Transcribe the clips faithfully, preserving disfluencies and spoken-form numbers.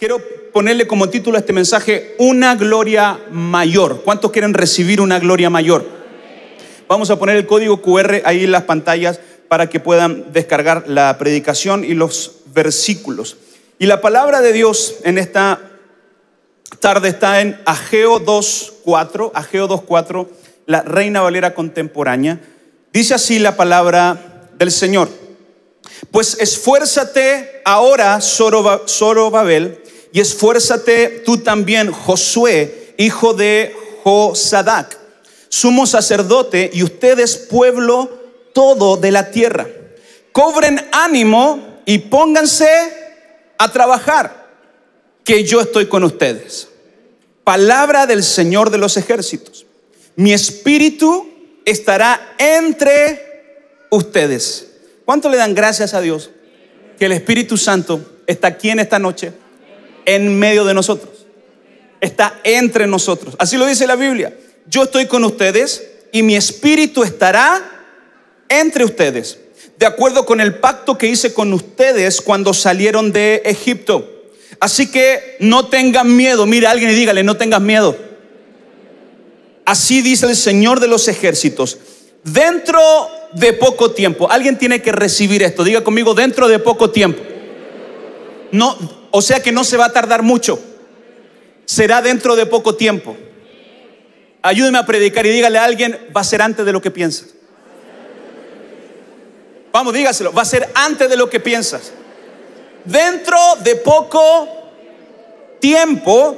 quiero ponerle como título a este mensaje, una gloria mayor. ¿Cuántos quieren recibir una gloria mayor? Vamos a poner el código cu erre ahí en las pantallas para que puedan descargar la predicación y los versículos. Y la palabra de Dios en esta tarde está en Ageo dos cuatro, Ageo dos cuatro, la Reina Valera contemporánea. Dice así la palabra del Señor: pues esfuérzate ahora, Zorobabel, y esfuérzate tú también, Josué, hijo de Josadac, sumo sacerdote, y ustedes, pueblo todo de la tierra. Cobren ánimo y pónganse a trabajar, que yo estoy con ustedes. Palabra del Señor de los ejércitos: mi espíritu estará entre ustedes. ¿Cuánto le dan gracias a Dios que el Espíritu Santo está aquí en esta noche, en medio de nosotros? Está entre nosotros. Así lo dice la Biblia. Yo estoy con ustedes y mi espíritu estará entre ustedes, de acuerdo con el pacto que hice con ustedes cuando salieron de Egipto. Así que no tengan miedo. Mira a alguien y dígale: no tengas miedo. Así dice el Señor de los ejércitos: dentro de poco tiempo. Alguien tiene que recibir esto. Diga conmigo: dentro de poco tiempo. No, o sea que no se va a tardar mucho. Será dentro de poco tiempo. Ayúdeme a predicar y dígale a alguien: va a ser antes de lo que piensas. Vamos, dígaselo: va a ser antes de lo que piensas. Dentro de poco tiempo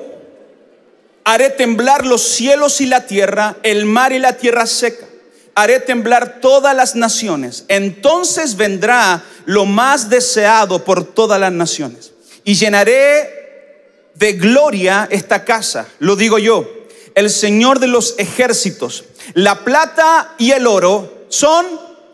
haré temblar los cielos y la tierra, el mar y la tierra seca. Haré temblar todas las naciones. Entonces vendrá lo más deseado por todas las naciones, y llenaré de gloria esta casa. Lo digo yo, el Señor de los ejércitos. La plata y el oro son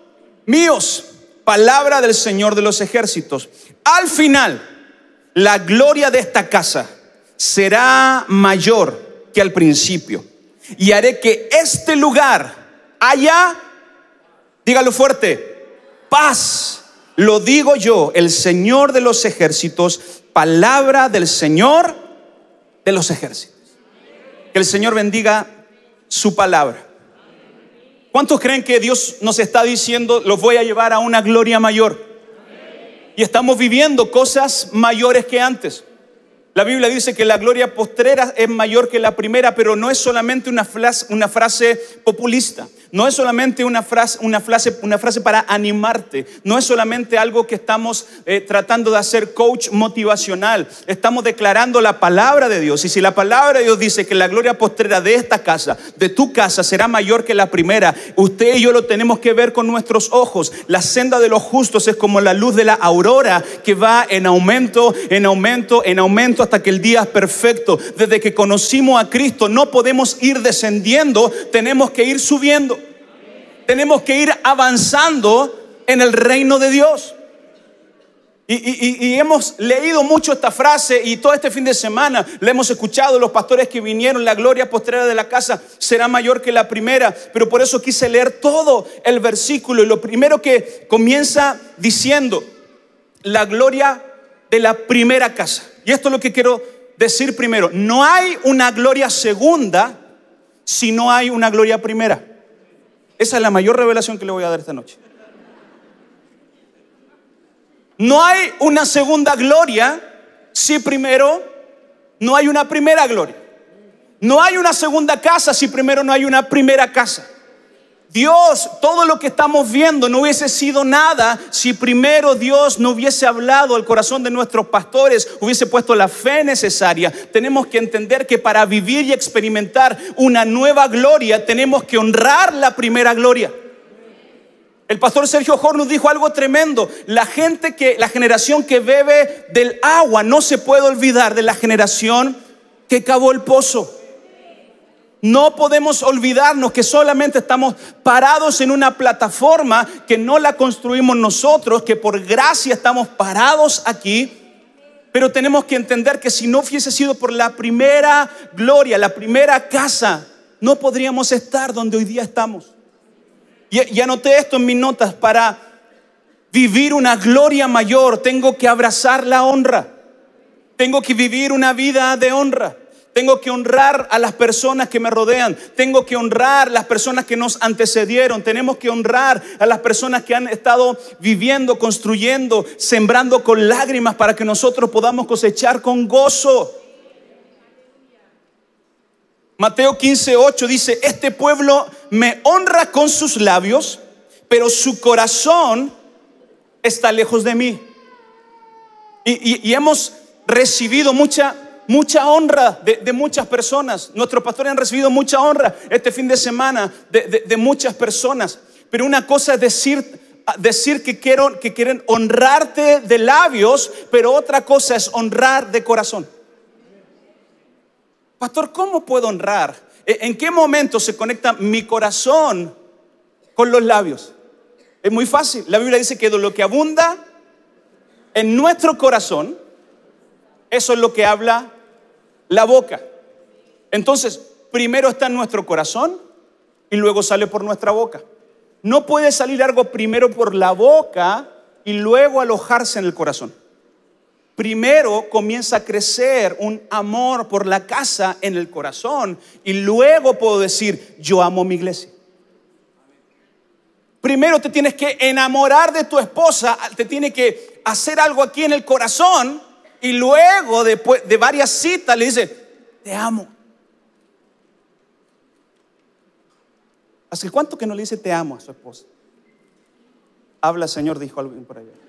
míos. Palabra del Señor de los ejércitos. Al final, la gloria de esta casa será mayor que al principio, y haré que este lugar haya, dígalo fuerte, paz. Lo digo yo, el Señor de los ejércitos. Palabra del Señor de los ejércitos. Que el Señor bendiga su palabra. ¿Cuántos creen que Dios nos está diciendo: los voy a llevar a una gloria mayor? Y estamos viviendo cosas mayores que antes. La Biblia dice que la gloria postrera es mayor que la primera, pero no es solamente una frase, una frase populista. No es solamente una frase, una, frase, una frase para animarte. No es solamente algo que estamos eh, tratando de hacer coach motivacional. Estamos declarando la palabra de Dios. Y si la palabra de Dios dice que la gloria postrera de esta casa, de tu casa, será mayor que la primera, usted y yo lo tenemos que ver con nuestros ojos. La senda de los justos es como la luz de la aurora, que va en aumento, en aumento, en aumento, hasta que el día es perfecto. Desde que conocimos a Cristo no podemos ir descendiendo, tenemos que ir subiendo. Tenemos que ir avanzando en el reino de Dios. Y, y, y hemos leído mucho esta frase, y todo este fin de semana la hemos escuchado. Los pastores que vinieron: la gloria postrera de la casa será mayor que la primera. Pero por eso quise leer todo el versículo. Y lo primero que comienza diciendo: la gloria de la primera casa. Y esto es lo que quiero decir primero: no hay una gloria segunda si no hay una gloria primera. Esa es la mayor revelación que le voy a dar esta noche. No hay una segunda gloria si primero no hay una primera gloria. No hay una segunda casa si primero no hay una primera casa. Dios, todo lo que estamos viendo no hubiese sido nada si primero Dios no hubiese hablado al corazón de nuestros pastores, hubiese puesto la fe necesaria. Tenemos que entender que para vivir y experimentar una nueva gloria tenemos que honrar la primera gloria. El pastor Sergio Jorge nos dijo algo tremendo: la gente que, la generación que bebe del agua no se puede olvidar de la generación que cavó el pozo. No podemos olvidarnos que solamente estamos parados en una plataforma que no la construimos nosotros, que por gracia estamos parados aquí. Pero tenemos que entender que si no hubiese sido por la primera gloria, la primera casa, no podríamos estar donde hoy día estamos. Y, y anoté esto en mis notas: para vivir una gloria mayor tengo que abrazar la honra. Tengo que vivir una vida de honra. Tengo que honrar a las personas que me rodean. Tengo que honrar a las personas que nos antecedieron. Tenemos que honrar a las personas que han estado viviendo, construyendo, sembrando con lágrimas para que nosotros podamos cosechar con gozo. Mateo quince, ocho dice: este pueblo me honra con sus labios, pero su corazón está lejos de mí. Y, y, y hemos recibido mucha Mucha honra de, de muchas personas. Nuestros pastores han recibido mucha honra este fin de semana de, de, de muchas personas. Pero una cosa es decir, decir que, quiero, que quieren honrarte de labios, pero otra cosa es honrar de corazón. Pastor, ¿cómo puedo honrar? ¿En qué momento se conecta mi corazón con los labios? Es muy fácil. La Biblia dice que de lo que abunda en nuestro corazón, eso es lo que habla la boca. Entonces, primero está en nuestro corazón y luego sale por nuestra boca. No puede salir algo primero por la boca y luego alojarse en el corazón. Primero comienza a crecer un amor por la casa en el corazón y luego puedo decir: yo amo mi iglesia. Primero te tienes que enamorar de tu esposa, te tiene que hacer algo aquí en el corazón. Y luego, después de varias citas, le dice: te amo. ¿Hace cuánto que no le dice te amo a su esposa? Habla, Señor, dijo alguien por allá.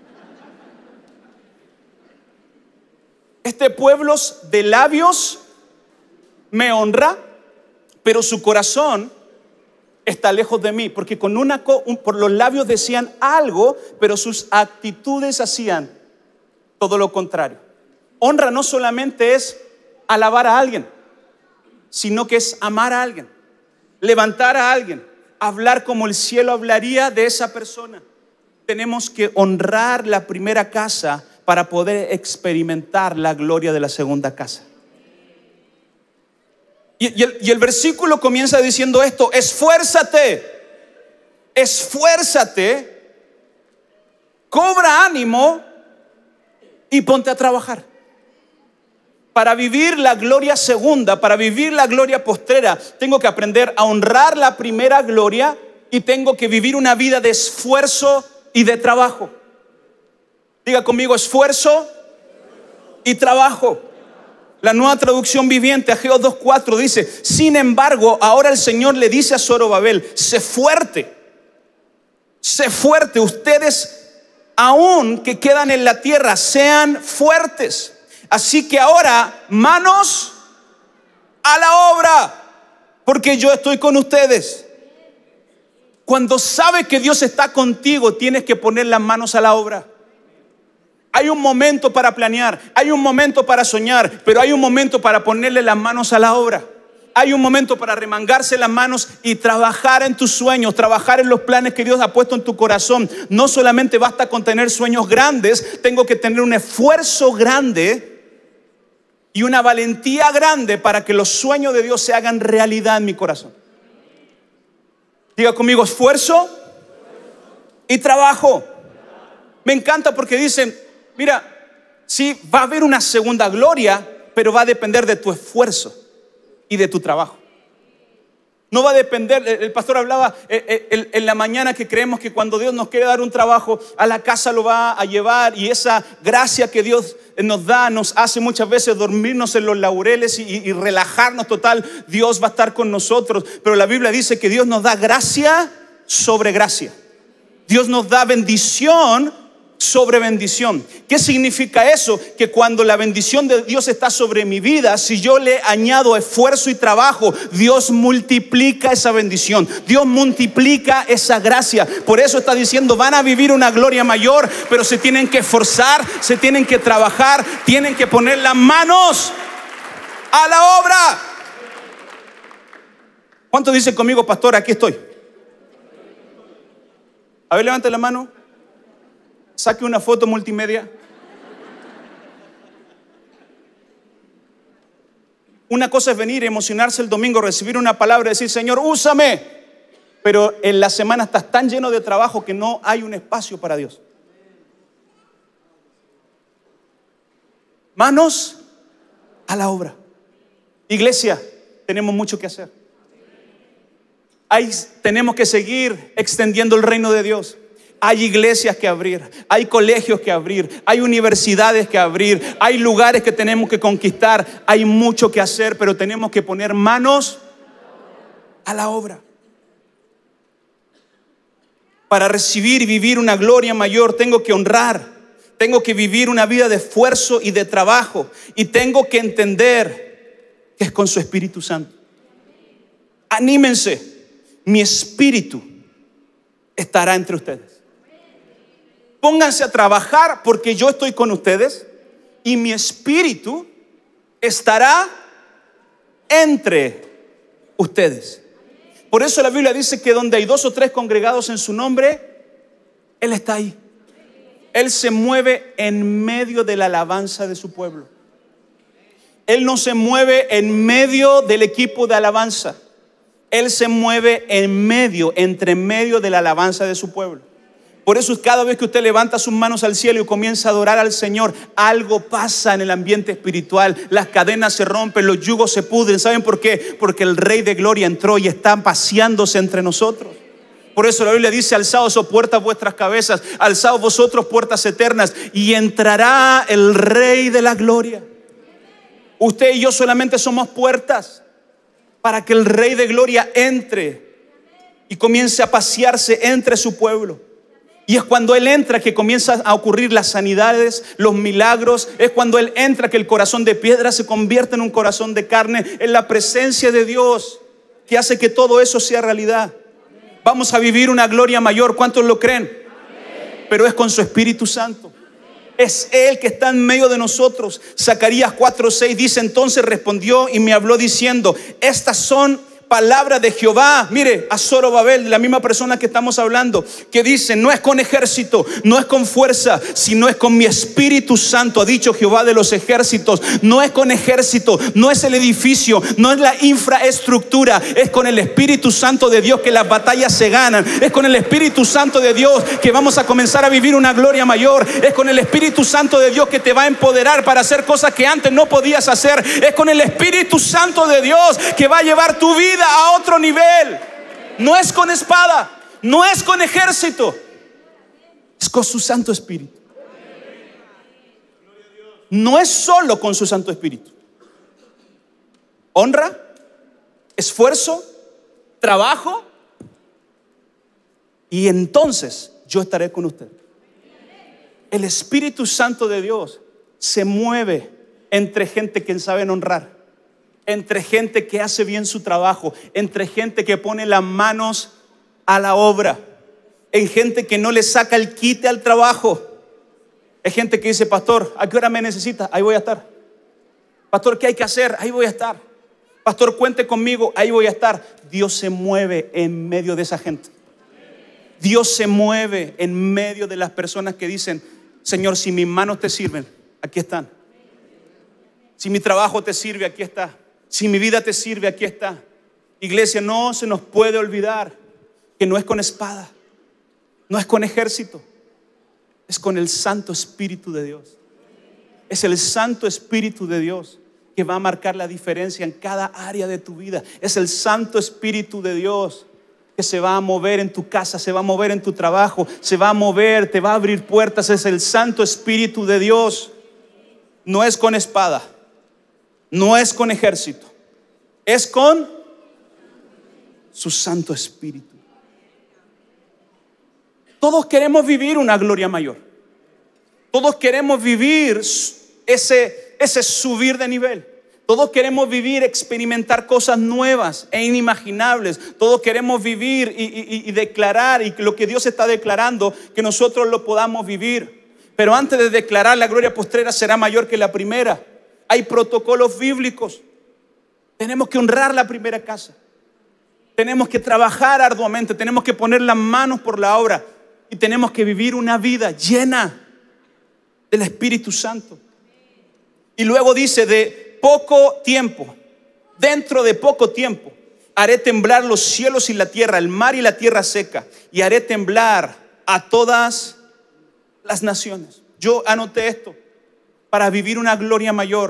Este pueblo de labios me honra, pero su corazón está lejos de mí. Porque con una, por los labios decían algo, pero sus actitudes hacían todo lo contrario. Honra no solamente es alabar a alguien, sino que es amar a alguien, levantar a alguien, hablar como el cielo hablaría de esa persona. Tenemos que honrar la primera casa para poder experimentar la gloria de la segunda casa. Y, y, el, y el versículo comienza diciendo esto: esfuérzate, esfuérzate, cobra ánimo y ponte a trabajar. Para vivir la gloria segunda, para vivir la gloria postrera, tengo que aprender a honrar la primera gloria y tengo que vivir una vida de esfuerzo y de trabajo. Diga conmigo: esfuerzo y trabajo. La Nueva Traducción Viviente, Ageo dos cuatro dice: sin embargo, ahora el Señor le dice a Zorobabel: sé fuerte, sé fuerte. Ustedes aún que quedan en la tierra, sean fuertes. Así que ahora, manos a la obra, porque yo estoy con ustedes. Cuando sabes que Dios está contigo, tienes que poner las manos a la obra. Hay un momento para planear, hay un momento para soñar, pero hay un momento para ponerle las manos a la obra. Hay un momento para remangarse las manos y trabajar en tus sueños, trabajar en los planes que Dios ha puesto en tu corazón. No solamente basta con tener sueños grandes, tengo que tener un esfuerzo grande y una valentía grande para que los sueños de Dios se hagan realidad en mi corazón. Diga conmigo: esfuerzo y trabajo. Me encanta porque dicen: mira, sí, va a haber una segunda gloria, pero va a depender de tu esfuerzo y de tu trabajo. No va a depender. El pastor hablaba en la mañana que creemos que cuando Dios nos quiere dar un trabajo, a la casa lo va a llevar, y esa gracia que Dios nos da nos hace muchas veces dormirnos en los laureles y, y relajarnos. Total, Dios va a estar con nosotros, pero la Biblia dice que Dios nos da gracia sobre gracia. Dios nos da bendición sobre bendición. ¿Qué significa eso? Que cuando la bendición de Dios está sobre mi vida, si yo le añado esfuerzo y trabajo, Dios multiplica esa bendición, Dios multiplica esa gracia. Por eso está diciendo: van a vivir una gloria mayor, pero se tienen que esforzar, se tienen que trabajar, tienen que poner las manos a la obra. ¿Cuántos dicen conmigo: pastor, aquí estoy? A ver, levante la mano. Saque una foto multimedia. Una cosa es venir, emocionarse el domingo, recibir una palabra y decir: Señor, úsame. Pero en la semana estás tan lleno de trabajo que no hay un espacio para Dios. Manos a la obra. Iglesia, tenemos mucho que hacer. Hay, tenemos que seguir extendiendo el reino de Dios. Hay iglesias que abrir, hay colegios que abrir, hay universidades que abrir, hay lugares que tenemos que conquistar. Hay mucho que hacer, pero tenemos que poner manos a la obra. Para recibir y vivir una gloria mayor, tengo que honrar, tengo que vivir una vida de esfuerzo y de trabajo, y tengo que entender que es con su Espíritu Santo. Anímense, mi espíritu estará entre ustedes. Pónganse a trabajar porque yo estoy con ustedes y mi espíritu estará entre ustedes. Por eso la Biblia dice que donde hay dos o tres congregados en su nombre, Él está ahí. Él se mueve en medio de la alabanza de su pueblo. Él no se mueve en medio del equipo de alabanza. Él se mueve en medio, entre medio de la alabanza de su pueblo. Por eso cada vez que usted levanta sus manos al cielo y comienza a adorar al Señor, algo pasa en el ambiente espiritual. Las cadenas se rompen, los yugos se pudren. ¿Saben por qué? Porque el Rey de Gloria entró y está paseándose entre nosotros. Por eso la Biblia dice: alzaos, oh puertas, vuestras cabezas, alzaos vosotros, puertas eternas, y entrará el Rey de la Gloria. Usted y yo solamente somos puertas para que el Rey de Gloria entre y comience a pasearse entre su pueblo. Y es cuando Él entra que comienzan a ocurrir las sanidades, los milagros. Es cuando Él entra que el corazón de piedra se convierte en un corazón de carne. Es la presencia de Dios que hace que todo eso sea realidad. Vamos a vivir una gloria mayor. ¿Cuántos lo creen? Pero es con su Espíritu Santo. Es Él que está en medio de nosotros. Zacarías cuatro seis dice: entonces respondió y me habló diciendo: estas son palabra de Jehová. Mire, a Zorobabel, la misma persona que estamos hablando, que dice: no es con ejército, no es con fuerza, sino es con mi Espíritu Santo, ha dicho Jehová de los ejércitos. No es con ejército, no es el edificio, no es la infraestructura, es con el Espíritu Santo de Dios que las batallas se ganan. Es con el Espíritu Santo de Dios que vamos a comenzar a vivir una gloria mayor. Es con el Espíritu Santo de Dios que te va a empoderar para hacer cosas que antes no podías hacer. Es con el Espíritu Santo de Dios que va a llevar tu vida a otro nivel. No es con espada, no es con ejército, es con su Santo Espíritu. No es solo con su Santo Espíritu. Honra, esfuerzo, trabajo, y entonces yo estaré con usted. El Espíritu Santo de Dios se mueve entre gente que sabe honrar, entre gente que hace bien su trabajo, entre gente que pone las manos a la obra, en gente que no le saca el quite al trabajo. Es gente que dice: pastor, ¿a qué hora me necesita? Ahí voy a estar. Pastor, ¿qué hay que hacer? Ahí voy a estar. Pastor, cuente conmigo, ahí voy a estar. Dios se mueve en medio de esa gente. Dios se mueve en medio de las personas que dicen: Señor, si mis manos te sirven, aquí están. Si mi trabajo te sirve, aquí está. Si mi vida te sirve, aquí está. Iglesia, no se nos puede olvidar que no es con espada, no es con ejército, es con el Santo Espíritu de Dios. Es el Santo Espíritu de Dios que va a marcar la diferencia en cada área de tu vida. Es el Santo Espíritu de Dios que se va a mover en tu casa, se va a mover en tu trabajo, se va a mover, te va a abrir puertas. Es el Santo Espíritu de Dios. No es con espada, no es con ejército, es con su Santo Espíritu. Todos queremos vivir una gloria mayor. Todos queremos vivir ese, ese subir de nivel. Todos queremos vivir, experimentar cosas nuevas e inimaginables. Todos queremos vivir y, y, y declarar, y lo que Dios está declarando, que nosotros lo podamos vivir. Pero antes de declarar, la gloria postrera será mayor que la primera. Hay protocolos bíblicos. Tenemos que honrar la primera casa. Tenemos que trabajar arduamente. Tenemos que poner las manos por la obra. Y tenemos que vivir una vida llena del Espíritu Santo. Y luego dice: de poco tiempo, dentro de poco tiempo, haré temblar los cielos y la tierra, el mar y la tierra seca, y haré temblar a todas las naciones. Yo anoté esto: para vivir una gloria mayor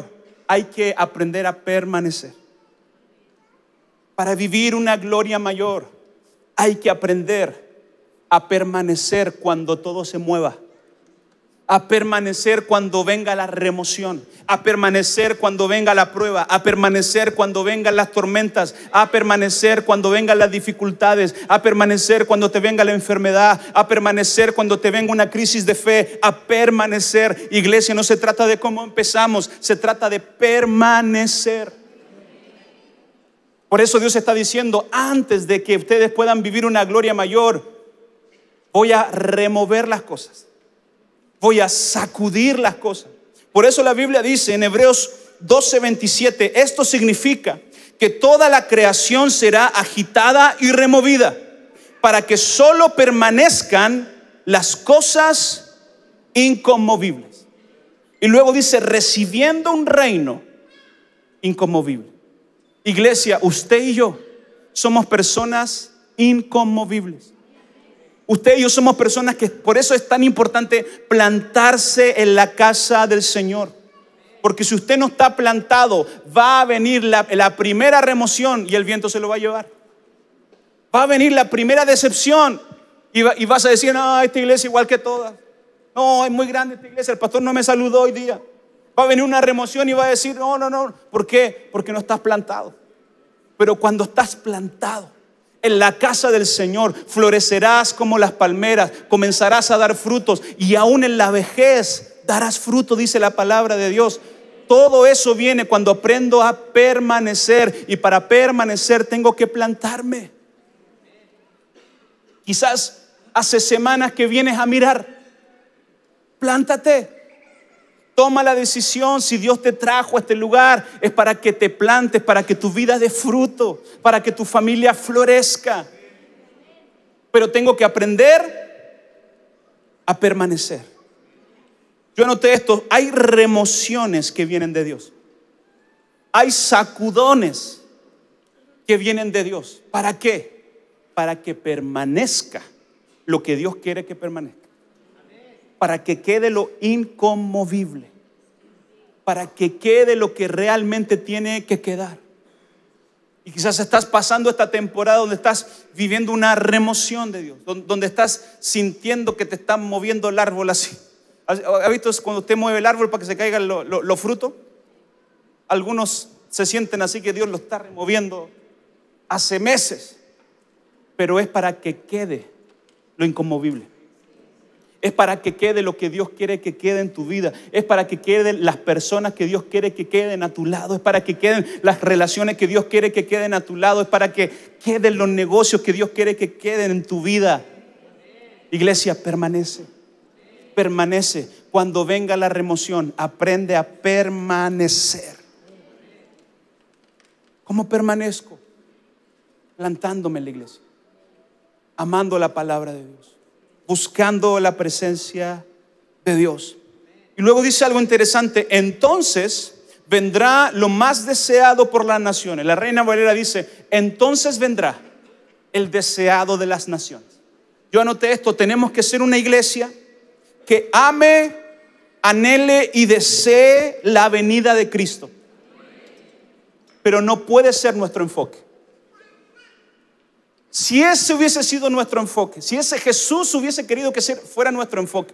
hay que aprender a permanecer. Para vivir una gloria mayor, hay que aprender a permanecer cuando todo se mueva, a permanecer cuando venga la remoción, a permanecer cuando venga la prueba, a permanecer cuando vengan las tormentas, a permanecer cuando vengan las dificultades, a permanecer cuando te venga la enfermedad, a permanecer cuando te venga una crisis de fe, a permanecer. Iglesia, no se trata de cómo empezamos, se trata de permanecer. Por eso Dios está diciendo, antes de que ustedes puedan vivir una gloria mayor, voy a remover las cosas. Voy a sacudir las cosas. Por eso la Biblia dice en Hebreos doce veintisiete, esto significa que toda la creación será agitada y removida para que solo permanezcan las cosas inconmovibles. Y luego dice, recibiendo un reino inconmovible. Iglesia, usted y yo somos personas inconmovibles. Usted y yo somos personas que por eso es tan importante plantarse en la casa del Señor. Porque si usted no está plantado, va a venir la, la primera remoción y el viento se lo va a llevar. Va a venir la primera decepción y, va, y vas a decir, no, esta iglesia igual que todas. No, es muy grande esta iglesia, el pastor no me saludó hoy día. Va a venir una remoción y va a decir, no, no, no. ¿Por qué? Porque no estás plantado. Pero cuando estás plantado en la casa del Señor, florecerás como las palmeras, comenzarás a dar frutos y aún en la vejez darás fruto, dice la palabra de Dios. Todo eso viene cuando aprendo a permanecer, y para permanecer tengo que plantarme. Quizás hace semanas que vienes a mirar, plántate. Toma la decisión. Si Dios te trajo a este lugar, es para que te plantes, para que tu vida dé fruto, para que tu familia florezca. Pero tengo que aprender a permanecer. Yo anoté esto, hay remociones que vienen de Dios. Hay sacudones que vienen de Dios. ¿Para qué? Para que permanezca lo que Dios quiere que permanezca. Para que quede lo inconmovible, para que quede lo que realmente tiene que quedar. Y quizás estás pasando esta temporada donde estás viviendo una remoción de Dios, donde estás sintiendo que te están moviendo el árbol así. ¿Ha visto cuando usted mueve el árbol para que se caigan los lo, lo frutos? Algunos se sienten así, que Dios lo está removiendo hace meses, pero es para que quede lo inconmovible. Es para que quede lo que Dios quiere que quede en tu vida. Es para que queden las personas que Dios quiere que queden a tu lado. Es para que queden las relaciones que Dios quiere que queden a tu lado. Es para que queden los negocios que Dios quiere que queden en tu vida. Iglesia, permanece. Permanece. Cuando venga la remoción, aprende a permanecer. ¿Cómo permanezco? Plantándome en la iglesia, amando la palabra de Dios, buscando la presencia de Dios. Y luego dice algo interesante: entonces vendrá lo más deseado por las naciones. La Reina Valera dice: entonces vendrá el deseado de las naciones. Yo anoté esto: tenemos que ser una iglesia que ame, anhele y desee la venida de Cristo. Pero no puede ser nuestro enfoque. Si ese hubiese sido nuestro enfoque, si ese Jesús hubiese querido que fuera nuestro enfoque,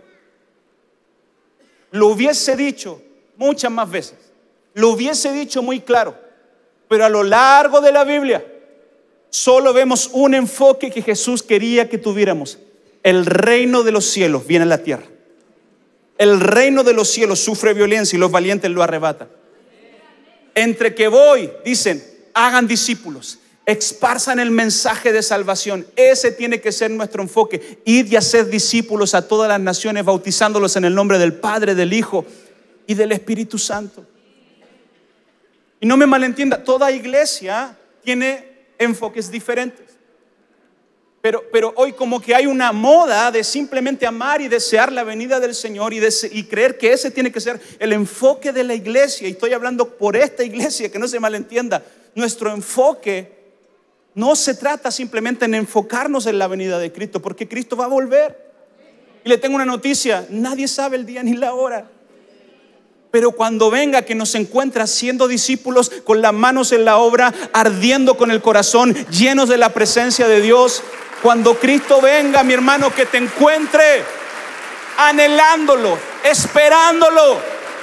lo hubiese dicho muchas más veces, lo hubiese dicho muy claro. Pero a lo largo de la Biblia solo vemos un enfoque que Jesús quería que tuviéramos: el reino de los cielos viene a la tierra. El reino de los cielos sufre violencia y los valientes lo arrebatan. Entre que voy, dicen, hagan discípulos, esparzan el mensaje de salvación. Ese tiene que ser nuestro enfoque: id y hacer discípulos a todas las naciones, bautizándolos en el nombre del Padre, del Hijo y del Espíritu Santo. Y no me malentienda, toda iglesia tiene enfoques diferentes. Pero, pero hoy como que hay una moda de simplemente amar y desear la venida del Señor y, dese- y creer que ese tiene que ser el enfoque de la iglesia. Y estoy hablando por esta iglesia, que no se malentienda. Nuestro enfoque no se trata simplemente en enfocarnos en la venida de Cristo, porque Cristo va a volver. Y le tengo una noticia: nadie sabe el día ni la hora. Pero cuando venga, que nos encuentre siendo discípulos con las manos en la obra, ardiendo con el corazón, llenos de la presencia de Dios. Cuando Cristo venga, mi hermano, que te encuentre anhelándolo, esperándolo.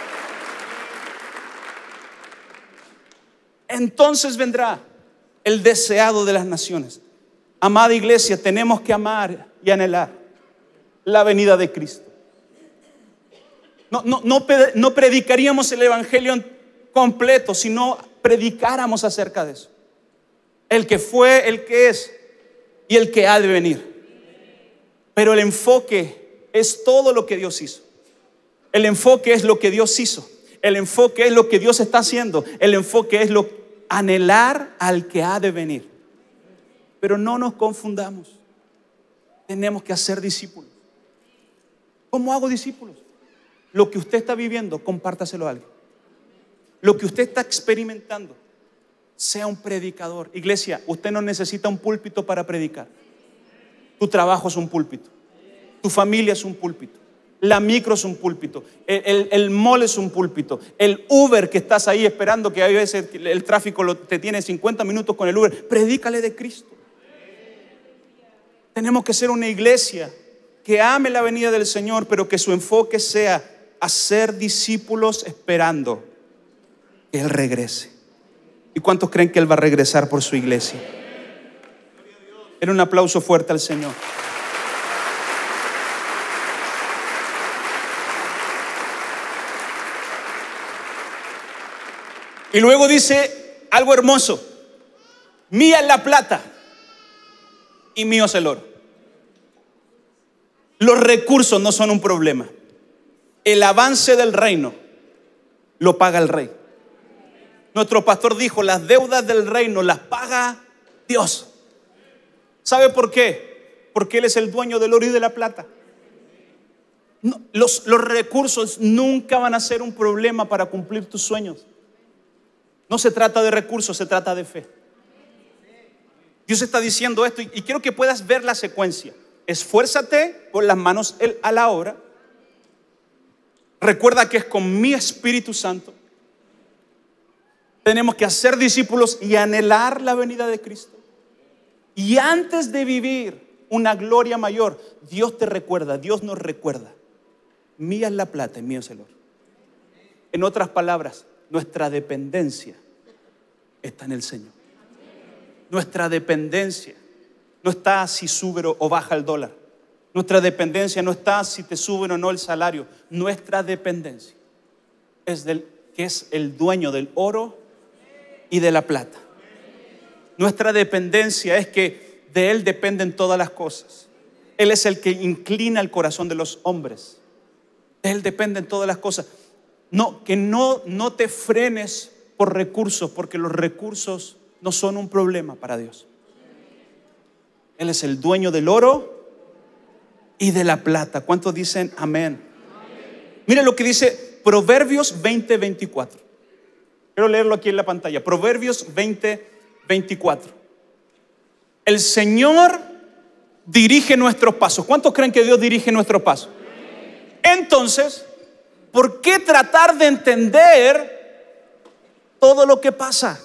Entonces vendrá el deseado de las naciones. Amada iglesia, tenemos que amar y anhelar la venida de Cristo. No, no, no, no predicaríamos el evangelio completo si no predicáramos acerca de eso. El que fue, el que es y el que ha de venir. Pero el enfoque es todo lo que Dios hizo. El enfoque es lo que Dios hizo. El enfoque es lo que Dios está haciendo. El enfoque es lo anhelar al que ha de venir. Pero no nos confundamos. Tenemos que hacer discípulos. ¿Cómo hago discípulos? Lo que usted está viviendo, compártaselo a alguien. Lo que usted está experimentando, sea un predicador. Iglesia, usted no necesita un púlpito para predicar. Tu trabajo es un púlpito. Tu familia es un púlpito. La micro es un púlpito. El, el, el mall es un púlpito. El Uber que estás ahí esperando, que a veces el, el tráfico lo, te tiene cincuenta minutos con el Uber. Predícale de Cristo. Tenemos que ser una iglesia que ame la venida del Señor, pero que su enfoque sea hacer discípulos esperando que Él regrese. ¿Y cuántos creen que Él va a regresar por su iglesia? Era un aplauso fuerte al Señor. Y luego dice algo hermoso: mía es la plata y mío es el oro. Los recursos no son un problema. El avance del reino lo paga el rey. Nuestro pastor dijo: las deudas del reino las paga Dios. ¿Sabe por qué? Porque Él es el dueño del oro y de la plata. No, los, los recursos nunca van a ser un problema para cumplir tus sueños. No se trata de recursos, se trata de fe. Dios está diciendo esto y, y quiero que puedas ver la secuencia. Esfuérzate con las manos a la obra. Recuerda que es con mi Espíritu Santo. Tenemos que hacer discípulos y anhelar la venida de Cristo. Y antes de vivir una gloria mayor, Dios te recuerda, Dios nos recuerda: mía es la plata y mío es el oro. En otras palabras, nuestra dependencia está en el Señor. Nuestra dependencia no está si sube o baja el dólar. Nuestra dependencia no está si te sube o no el salario. Nuestra dependencia es del que es el dueño del oro y de la plata. Nuestra dependencia es que de Él dependen todas las cosas. Él es el que inclina el corazón de los hombres. De Él dependen todas las cosas. No, que no, no te frenes por recursos, porque los recursos no son un problema para Dios. Él es el dueño del oro y de la plata. ¿Cuántos dicen amén? Mire lo que dice Proverbios veinte veinticuatro. Quiero leerlo aquí en la pantalla. Proverbios veinte veinticuatro. El Señor dirige nuestros pasos. ¿Cuántos creen que Dios dirige nuestros pasos? Entonces, ¿por qué tratar de entender todo lo que pasa?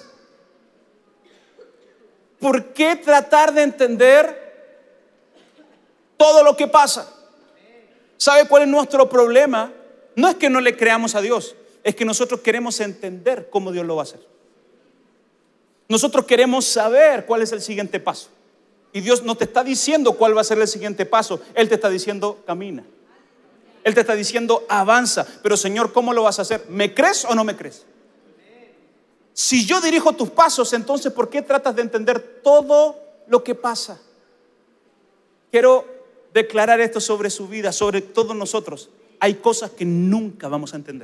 ¿Por qué tratar de entender todo lo que pasa? ¿Sabe cuál es nuestro problema? No es que no le creamos a Dios, es que nosotros queremos entender cómo Dios lo va a hacer. Nosotros queremos saber cuál es el siguiente paso. Y Dios no te está diciendo cuál va a ser el siguiente paso. Él te está diciendo camina. Él te está diciendo avanza. Pero Señor, ¿cómo lo vas a hacer? ¿Me crees o no me crees? Si yo dirijo tus pasos, entonces ¿por qué tratas de entender todo lo que pasa? Quiero declarar esto sobre su vida, sobre todos nosotros. Hay cosas que nunca vamos a entender,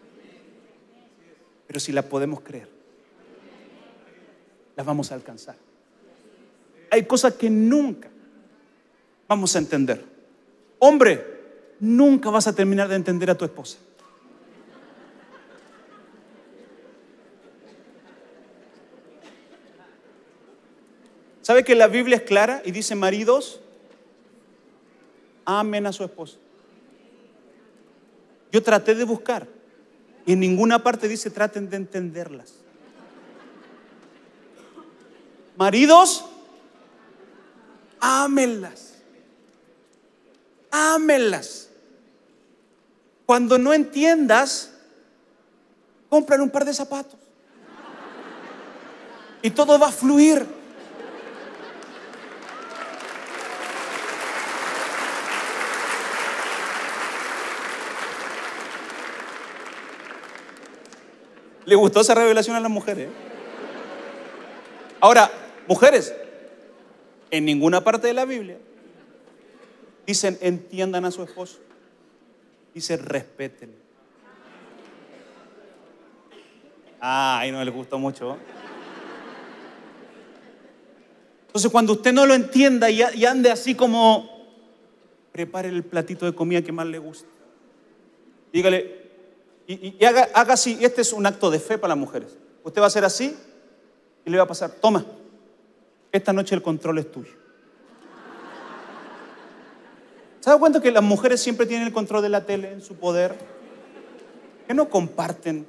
pero si las podemos creer, las vamos a alcanzar. Hay cosas que nunca vamos a entender. Hombre, nunca vas a terminar de entender a tu esposa. ¿Sabe que la Biblia es clara y dice: maridos, amen a su esposa? Yo traté de buscar Y en ninguna parte dice traten de entenderlas. Maridos, ámenlas. Ámenlas. Cuando no entiendas, compran un par de zapatos. Y todo va a fluir. ¿Le gustó esa revelación a las mujeres? Ahora, mujeres, en ninguna parte de la Biblia dicen entiendan a su esposo. Dice respeten. Ah, ahí no les gustó mucho. Entonces, cuando usted no lo entienda y, y ande así como, prepare el platito de comida que más le gusta. Dígale, y, y, y haga, haga así. Este es un acto de fe para las mujeres. Usted va a hacer así y le va a pasar, toma, esta noche el control es tuyo. ¿Se ha dado cuenta que las mujeres siempre tienen el control de la tele en su poder? ¿Que no comparten?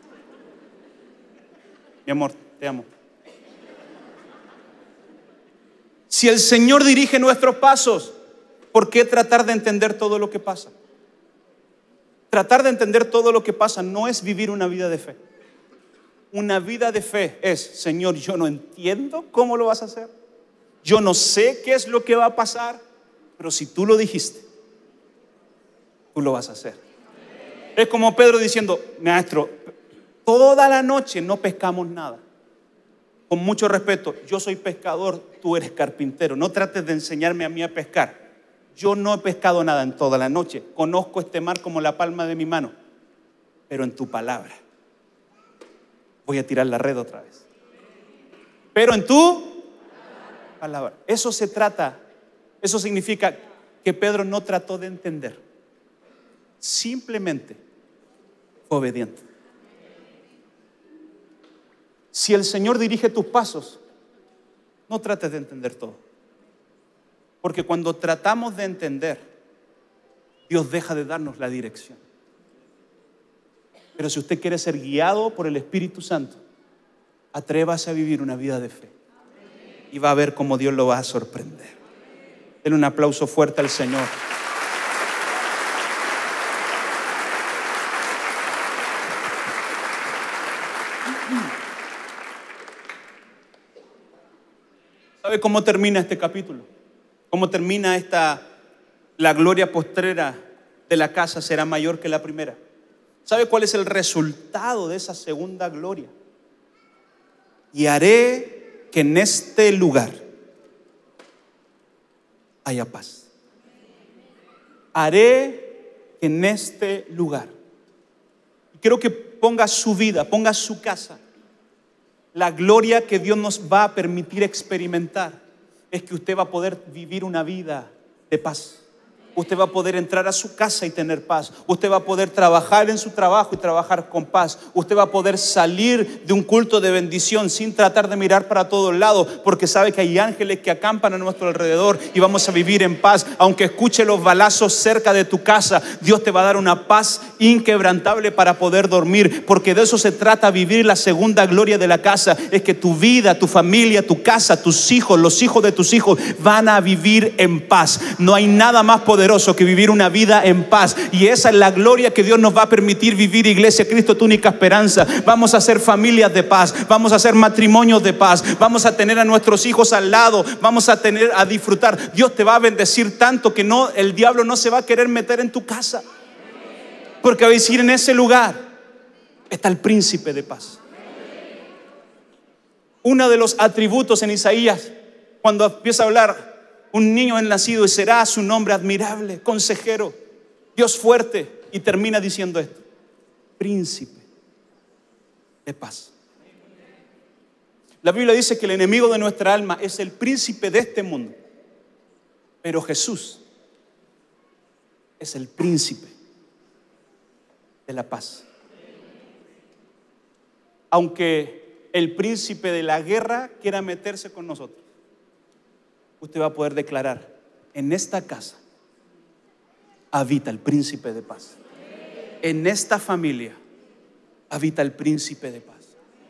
Mi amor, te amo. Si el Señor dirige nuestros pasos, ¿por qué tratar de entender todo lo que pasa? Tratar de entender todo lo que pasa no es vivir una vida de fe. Una vida de fe es, Señor, yo no entiendo cómo lo vas a hacer. Yo no sé qué es lo que va a pasar, pero si tú lo dijiste, tú lo vas a hacer. Es como Pedro diciendo, maestro, toda la noche no pescamos nada. Con mucho respeto, yo soy pescador, tú eres carpintero. No trates de enseñarme a mí a pescar. Yo no he pescado nada en toda la noche. Conozco este mar como la palma de mi mano. Pero en tu palabra voy a tirar la red otra vez. Pero en tu palabra. Eso se trata. Eso significa que Pedro no trató de entender. Simplemente fue obediente. Si el Señor dirige tus pasos, no trates de entender todo. Porque cuando tratamos de entender, Dios deja de darnos la dirección. Pero si usted quiere ser guiado por el Espíritu Santo, atrévase a vivir una vida de fe. Y va a ver cómo Dios lo va a sorprender. Denle un aplauso fuerte al Señor. ¿Sabe cómo termina este capítulo? ¿Cómo termina esta? La gloria postrera de la casa será mayor que la primera. ¿Sabe cuál es el resultado de esa segunda gloria? Y haré que en este lugar haya paz. Haré que en este lugar. Quiero que ponga su vida, ponga su casa. La gloria que Dios nos va a permitir experimentar es que usted va a poder vivir una vida de paz. Usted va a poder entrar a su casa y tener paz. Usted va a poder trabajar en su trabajo y trabajar con paz. Usted va a poder salir de un culto de bendición sin tratar de mirar para todos lados, porque sabe que hay ángeles que acampan a nuestro alrededor y vamos a vivir en paz. Aunque escuche los balazos cerca de tu casa, Dios te va a dar una paz inquebrantable para poder dormir, porque de eso se trata vivir la segunda gloria de la casa. Es que tu vida, tu familia, tu casa, tus hijos, los hijos de tus hijos van a vivir en paz. No hay nada más poderoso que vivir una vida en paz, y esa es la gloria que Dios nos va a permitir vivir. Iglesia Cristo, tu única esperanza. Vamos a ser familias de paz, vamos a hacer matrimonios de paz, vamos a tener a nuestros hijos al lado, vamos a tener a disfrutar. Dios te va a bendecir tanto que no, el diablo no se va a querer meter en tu casa, porque va a decir, en ese lugar está el príncipe de paz. Uno de los atributos en Isaías, cuando empieza a hablar, un niño es nacido y será su nombre admirable, consejero, Dios fuerte, y termina diciendo esto: príncipe de paz. La Biblia dice que el enemigo de nuestra alma es el príncipe de este mundo, pero Jesús es el príncipe de la paz. Aunque el príncipe de la guerra quiera meterse con nosotros, usted va a poder declarar: en esta casa habita el príncipe de paz. En esta familia habita el príncipe de paz.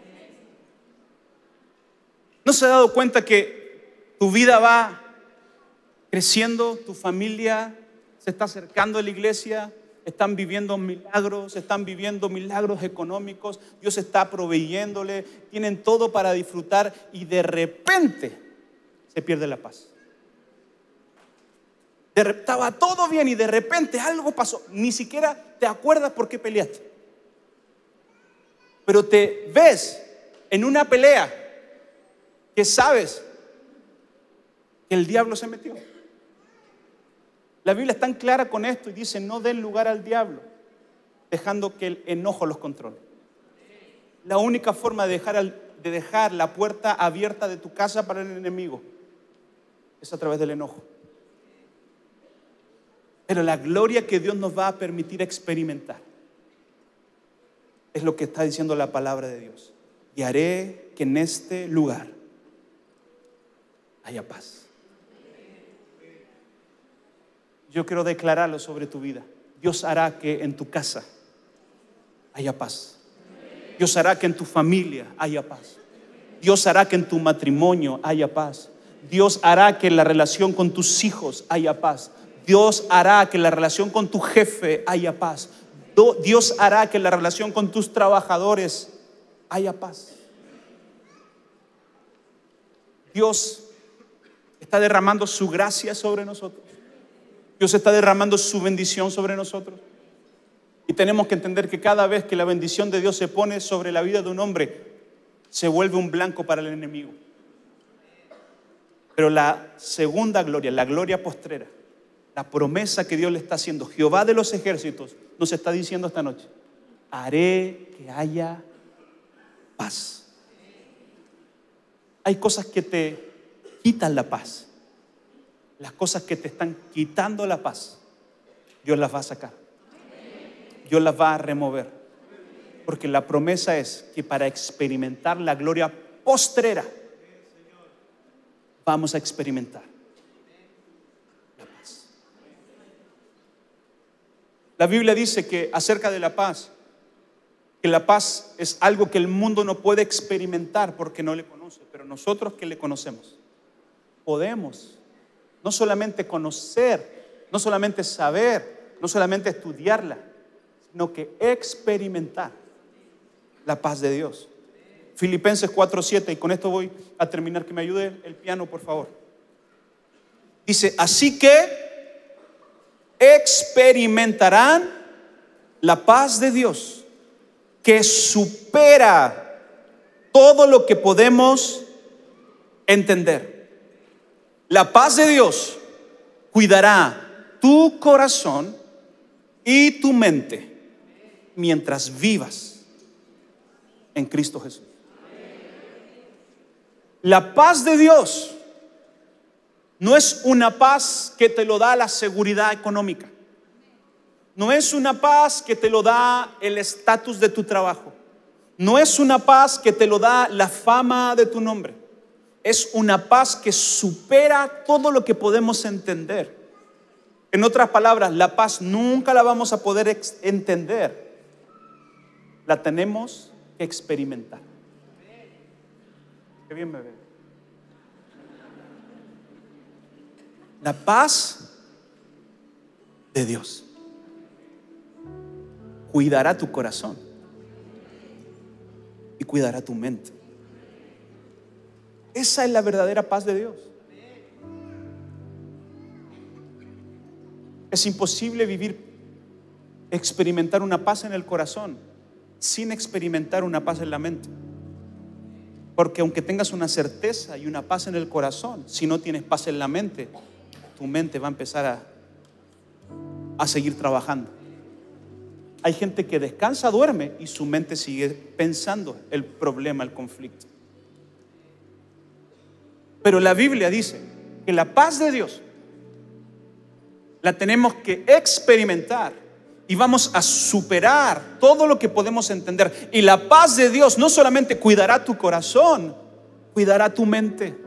¿No se ha dado cuenta que tu vida va creciendo, tu familia se está acercando a la iglesia, están viviendo milagros, están viviendo milagros económicos, Dios está proveyéndole, tienen todo para disfrutar y de repente se pierde la paz? De, estaba todo bien y de repente algo pasó, ni siquiera te acuerdas por qué peleaste, pero te ves en una pelea que sabes que el diablo se metió. La Biblia es tan clara con esto y dice: no den lugar al diablo, dejando que el enojo los controle. La única forma de dejar, al, de dejar la puerta abierta de tu casa para el enemigo es a través del enojo. Pero la gloria que Dios nos va a permitir experimentar es lo que está diciendo la palabra de Dios. Y haré que en este lugar haya paz. Yo quiero declararlo sobre tu vida. Dios hará que en tu casa haya paz. Dios hará que en tu familia haya paz. Dios hará que en tu matrimonio haya paz. Dios hará que en la relación con tus hijos haya paz. Dios hará que en la relación con tu jefe haya paz. Dios hará que en la relación con tus trabajadores haya paz. Dios está derramando su gracia sobre nosotros. Dios está derramando su bendición sobre nosotros. Y tenemos que entender que cada vez que la bendición de Dios se pone sobre la vida de un hombre, se vuelve un blanco para el enemigo. Pero la segunda gloria, la gloria postrera, la promesa que Dios le está haciendo, Jehová de los ejércitos nos está diciendo esta noche: haré que haya paz. Hay cosas que te quitan la paz. Las cosas que te están quitando la paz, Dios las va a sacar. Dios las va a remover. Porque la promesa es que para experimentar la gloria postrera, vamos a experimentar la paz. La Biblia dice que acerca de la paz, que la paz es algo que el mundo no puede experimentar porque no le conoce, pero nosotros que le conocemos, podemos no solamente conocer, no solamente saber, no solamente estudiarla, sino que experimentar la paz de Dios. Filipenses cuatro siete, y con esto voy a terminar, que me ayude el piano, por favor. Dice: así que experimentarán la paz de Dios, que supera todo lo que podemos entender. La paz de Dios cuidará tu corazón y tu mente mientras vivas en Cristo Jesús. La paz de Dios no es una paz que te lo da la seguridad económica. No es una paz que te lo da el estatus de tu trabajo. No es una paz que te lo da la fama de tu nombre. Es una paz que supera todo lo que podemos entender. En otras palabras, la paz nunca la vamos a poder entender. La tenemos que experimentar. Qué bien me ve. La paz de Dios cuidará tu corazón y cuidará tu mente. Esa es la verdadera paz de Dios. Es imposible vivir, experimentar una paz en el corazón sin experimentar una paz en la mente. Porque aunque tengas una certeza y una paz en el corazón, si no tienes paz en la mente, tu mente va a empezar a, a seguir trabajando. Hay gente que descansa, duerme y su mente sigue pensando el problema, el conflicto. Pero la Biblia dice que la paz de Dios la tenemos que experimentar y vamos a superar todo lo que podemos entender. Y la paz de Dios no solamente cuidará tu corazón, cuidará tu mente.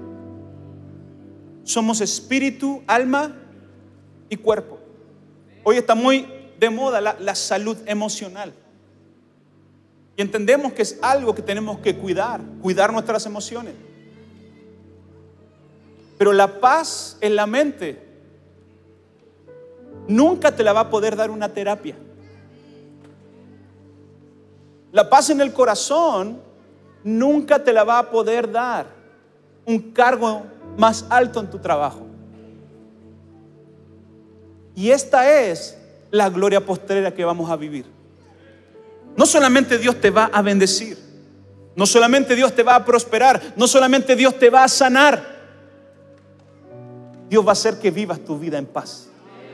Somos espíritu, alma y cuerpo. Hoy está muy de moda la, la salud emocional. Y entendemos que es algo que tenemos que cuidar, cuidar nuestras emociones. Pero la paz en la mente nunca te la va a poder dar una terapia. La paz en el corazón nunca te la va a poder dar un cargo más alto en tu trabajo. Y esta es la gloria postrera que vamos a vivir. No solamente Dios te va a bendecir, no solamente Dios te va a prosperar, no solamente Dios te va a sanar, Dios va a hacer que vivas tu vida en paz.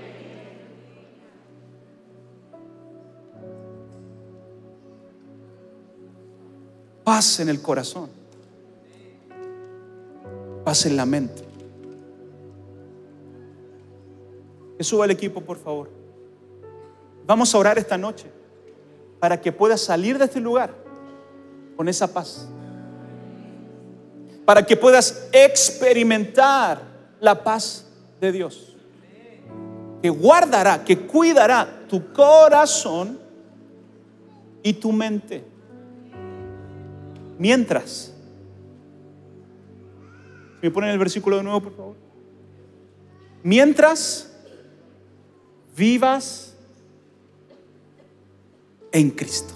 Paz en el corazón, paz en la mente. Que suba el equipo, por favor. Vamos a orar esta noche para que puedas salir de este lugar con esa paz, para que puedas experimentar la paz de Dios, que guardará, que cuidará tu corazón y tu mente. Mientras, ¿me ponen el versículo de nuevo, por favor? Mientras vivas en Cristo.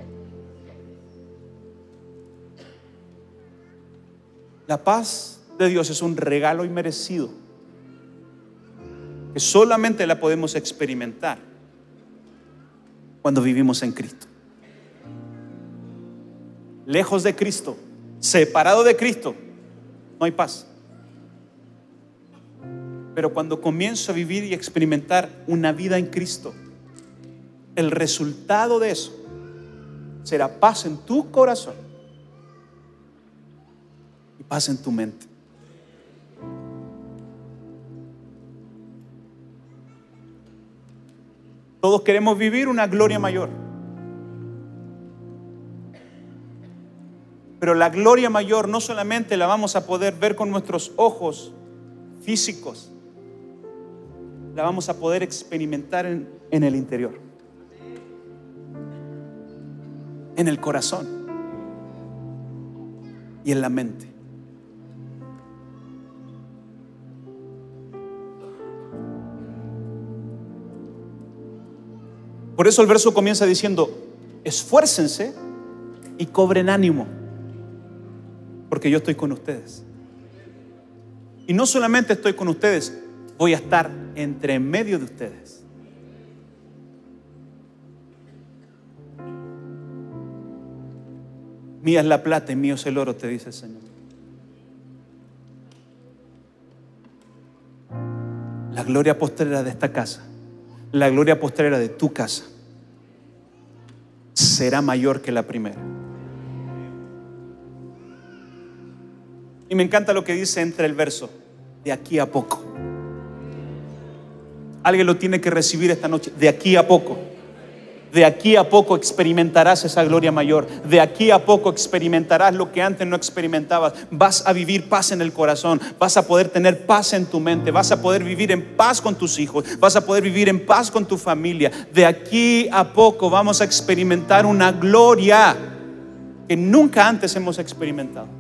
La paz de Dios es un regalo inmerecido que solamente la podemos experimentar cuando vivimos en Cristo. Lejos de Cristo, separado de Cristo, no hay paz. Pero cuando comienzo a vivir y experimentar una vida en Cristo, el resultado de eso será paz en tu corazón y paz en tu mente. Todos queremos vivir una gloria mayor, pero la gloria mayor no solamente la vamos a poder ver con nuestros ojos físicos, la vamos a poder experimentar en, en el interior, en el corazón y en la mente. Por eso el verso comienza diciendo: esfuércense y cobren ánimo, porque yo estoy con ustedes. Y no solamente estoy con ustedes, voy a estar entre medio de ustedes. Mía es la plata y mío es el oro, te dice el Señor. La gloria postrera de esta casa, la gloria postrera de tu casa, será mayor que la primera. Y me encanta lo que dice entre el verso: de aquí a poco. Alguien lo tiene que recibir esta noche. De aquí a poco. De aquí a poco experimentarás esa gloria mayor. De aquí a poco experimentarás lo que antes no experimentabas. Vas a vivir paz en el corazón. Vas a poder tener paz en tu mente. Vas a poder vivir en paz con tus hijos. Vas a poder vivir en paz con tu familia. De aquí a poco vamos a experimentar una gloria que nunca antes hemos experimentado.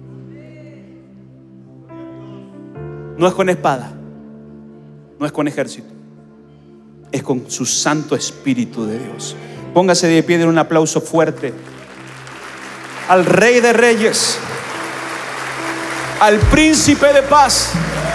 No es con espada, no es con ejército, es con su Santo Espíritu de Dios. Póngase de pie, den un aplauso fuerte al Rey de Reyes, al Príncipe de Paz.